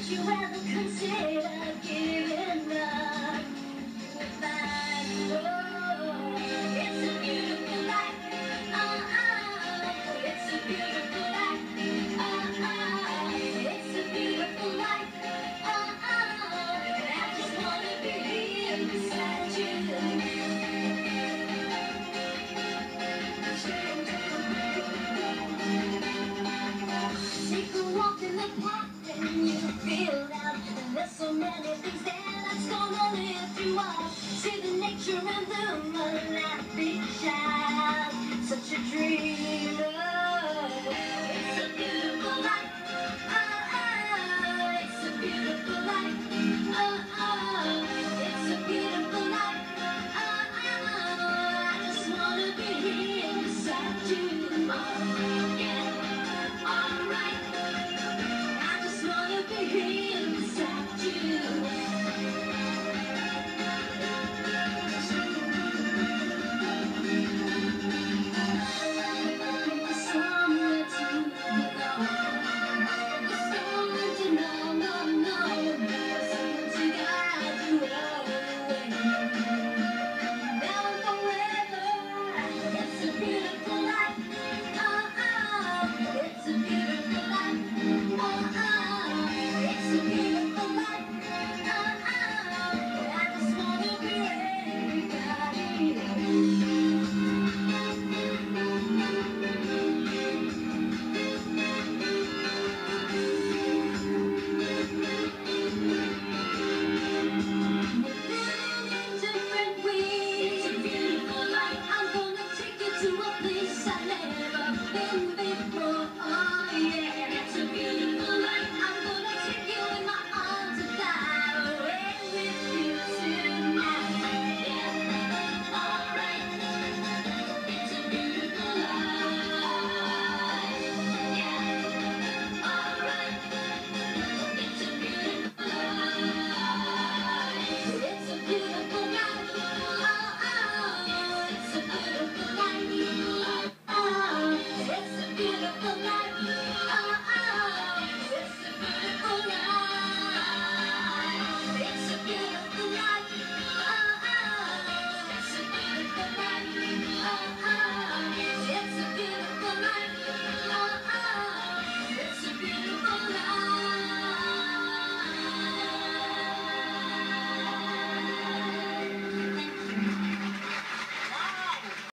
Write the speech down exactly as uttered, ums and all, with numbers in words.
you ever consider giving up my love? It's a beautiful life. Uh-uh. It's a beautiful life. Uh-uh. It's a beautiful life. Uh-uh. I just wanna be here beside you. Take a walk in the park and you feel down. And there's so many things there that's gonna lift you up. See the nature and the moonlight, big child. Such a dreamer. It's a beautiful life. Oh, oh, it's a beautiful life. Oh, oh, it's a beautiful life. Oh, oh, I just wanna be here beside you. Oh,